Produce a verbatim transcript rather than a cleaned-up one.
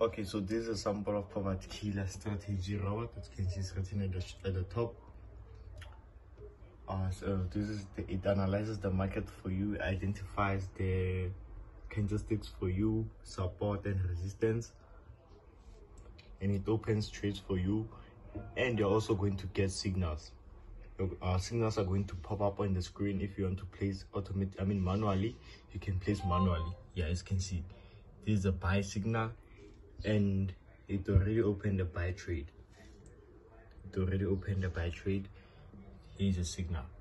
Okay, so this is a sample of poverty killer strategy robot. As you can see, it's written at the, at the top. Uh, so this is the, it analyzes the market for you, identifies the candlesticks for you, support and resistance, and it opens trades for you. And you're also going to get signals. Uh, signals are going to pop up on the screen. If you want to place automate I mean manually, you can place manually. Yeah, as you can see, this is a buy signal, and it already opened the buy trade. It already opened the buy trade. Here's a signal.